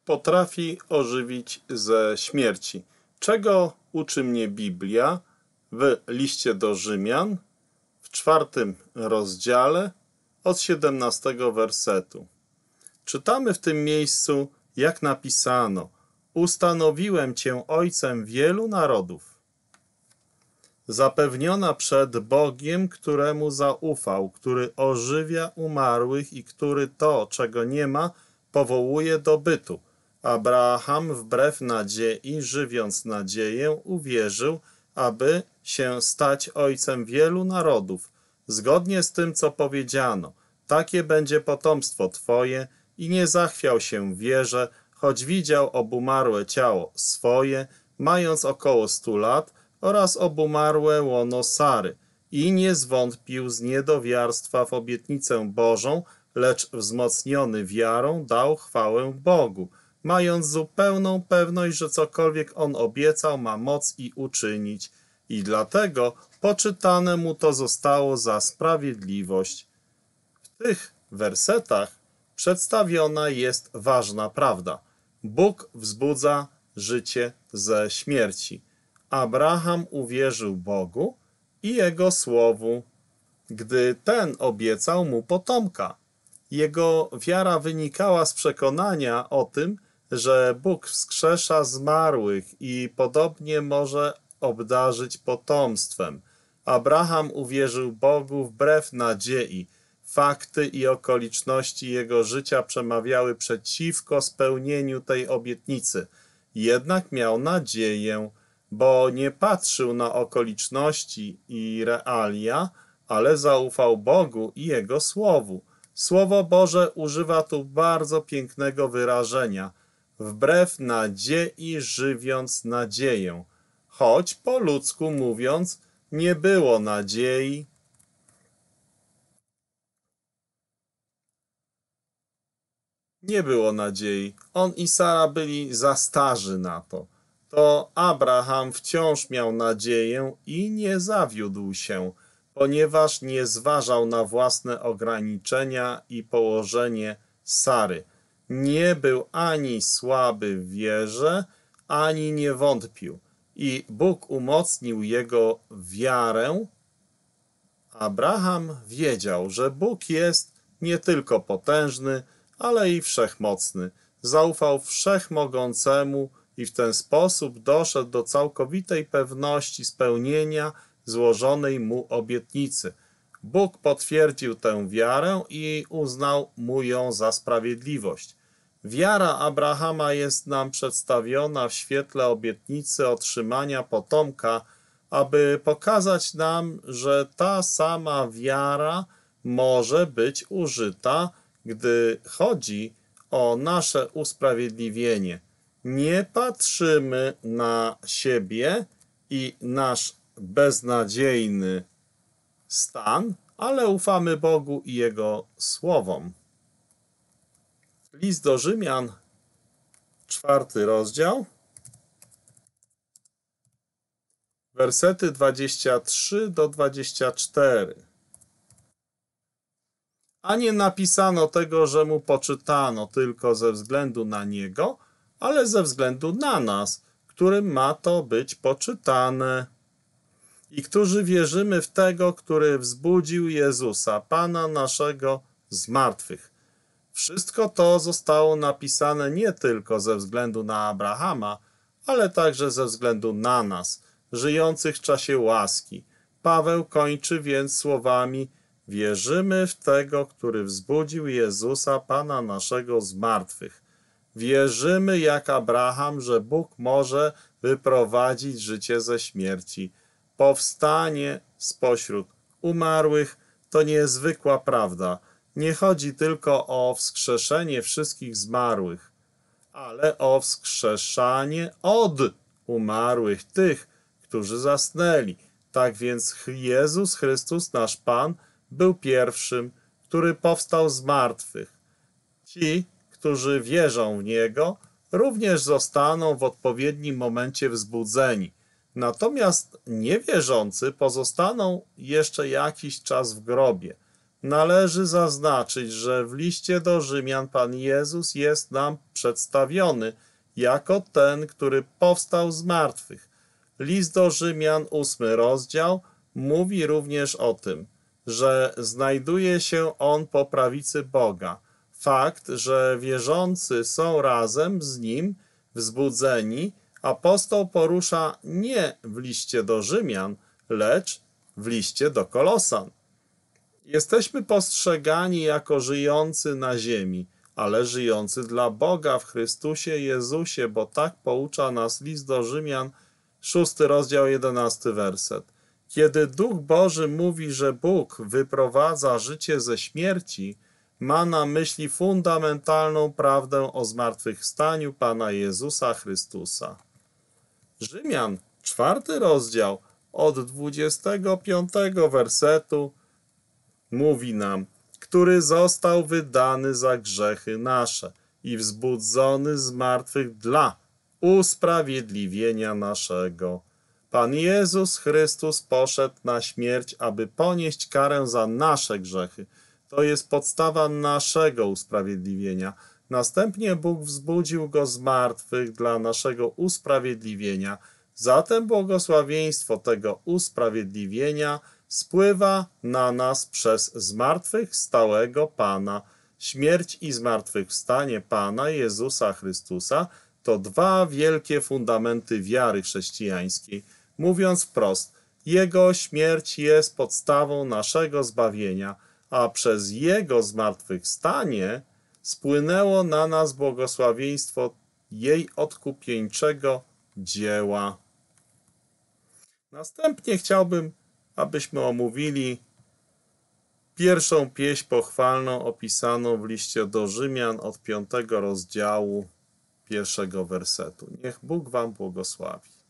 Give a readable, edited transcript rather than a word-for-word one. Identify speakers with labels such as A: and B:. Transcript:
A: potrafi ożywić ze śmierci. Czego uczy mnie Biblia w liście do Rzymian w 4 rozdziale od 17 wersetu. Czytamy w tym miejscu, jak napisano: ustanowiłem Cię ojcem wielu narodów. Zapewniona przed Bogiem, któremu zaufał, który ożywia umarłych i który to, czego nie ma, powołuje do bytu. Abraham wbrew nadziei, żywiąc nadzieję, uwierzył, aby się stać ojcem wielu narodów, zgodnie z tym, co powiedziano: takie będzie potomstwo Twoje, i nie zachwiał się w wierze, choć widział obumarłe ciało swoje, mając około 100 lat, oraz obumarłe łono Sary, i nie zwątpił z niedowiarstwa w obietnicę Bożą, lecz wzmocniony wiarą dał chwałę Bogu, mając zupełną pewność, że cokolwiek on obiecał, ma moc i uczynić. I dlatego poczytane mu to zostało za sprawiedliwość. W tych wersetach przedstawiona jest ważna prawda. Bóg wzbudza życie ze śmierci. Abraham uwierzył Bogu i Jego słowu, gdy ten obiecał mu potomka. Jego wiara wynikała z przekonania o tym, że Bóg wskrzesza zmarłych i podobnie może obdarzyć potomstwem. Abraham uwierzył Bogu wbrew nadziei. Fakty i okoliczności jego życia przemawiały przeciwko spełnieniu tej obietnicy. Jednak miał nadzieję, bo nie patrzył na okoliczności i realia, ale zaufał Bogu i Jego słowu. Słowo Boże używa tu bardzo pięknego wyrażenia: wbrew nadziei żywiąc nadzieję. Choć po ludzku mówiąc, nie było nadziei, On i Sara byli za starzy na to. To Abraham wciąż miał nadzieję i nie zawiódł się, ponieważ nie zważał na własne ograniczenia i położenie Sary. Nie był ani słaby w wierze, ani nie wątpił. I Bóg umocnił jego wiarę. Abraham wiedział, że Bóg jest nie tylko potężny, ale i wszechmocny. Zaufał wszechmogącemu i w ten sposób doszedł do całkowitej pewności spełnienia złożonej mu obietnicy. Bóg potwierdził tę wiarę i uznał mu ją za sprawiedliwość. Wiara Abrahama jest nam przedstawiona w świetle obietnicy otrzymania potomka, aby pokazać nam, że ta sama wiara może być użyta, gdy chodzi o nasze usprawiedliwienie. Nie patrzymy na siebie i nasz beznadziejny stan, ale ufamy Bogu i Jego słowom. List do Rzymian, 4 rozdział, wersety 23 do 24. A nie napisano tego, że mu poczytano tylko ze względu na niego, ale ze względu na nas, którym ma to być poczytane. I którzy wierzymy w tego, który wzbudził Jezusa, Pana naszego, z martwych. Wszystko to zostało napisane nie tylko ze względu na Abrahama, ale także ze względu na nas, żyjących w czasie łaski. Paweł kończy więc słowami: wierzymy w tego, który wzbudził Jezusa, Pana naszego, z martwych. Wierzymy jak Abraham, że Bóg może wyprowadzić życie ze śmierci. Powstanie spośród umarłych to niezwykła prawda. Nie chodzi tylko o wskrzeszenie wszystkich zmarłych, ale o wskrzeszanie od umarłych tych, którzy zasnęli. Tak więc Jezus Chrystus, nasz Pan, był pierwszym, który powstał z martwych. Ci, którzy wierzą w Niego, również zostaną w odpowiednim momencie wzbudzeni. Natomiast niewierzący pozostaną jeszcze jakiś czas w grobie. Należy zaznaczyć, że w liście do Rzymian Pan Jezus jest nam przedstawiony jako ten, który powstał z martwych. List do Rzymian, 8 rozdział, mówi również o tym, że znajduje się on po prawicy Boga. Fakt, że wierzący są razem z nim wzbudzeni, apostoł porusza nie w liście do Rzymian, lecz w liście do Kolosan. Jesteśmy postrzegani jako żyjący na ziemi, ale żyjący dla Boga w Chrystusie Jezusie, bo tak poucza nas list do Rzymian, 6 rozdział, 11 werset. Kiedy Duch Boży mówi, że Bóg wyprowadza życie ze śmierci, ma na myśli fundamentalną prawdę o zmartwychwstaniu Pana Jezusa Chrystusa. Rzymian, 4 rozdział, od 25 wersetu mówi nam, który został wydany za grzechy nasze i wzbudzony z martwych dla usprawiedliwienia naszego. Pan Jezus Chrystus poszedł na śmierć, aby ponieść karę za nasze grzechy. To jest podstawa naszego usprawiedliwienia. Następnie Bóg wzbudził Go z martwych dla naszego usprawiedliwienia. Zatem błogosławieństwo tego usprawiedliwienia spływa na nas przez zmartwychwstałego Pana. Śmierć i zmartwychwstanie Pana Jezusa Chrystusa to dwa wielkie fundamenty wiary chrześcijańskiej. Mówiąc wprost, Jego śmierć jest podstawą naszego zbawienia, a przez Jego zmartwychwstanie spłynęło na nas błogosławieństwo jej odkupieńczego dzieła. Następnie chciałbym, abyśmy omówili pierwszą pieśń pochwalną opisaną w liście do Rzymian od 5 rozdziału 1 wersetu. Niech Bóg wam błogosławi.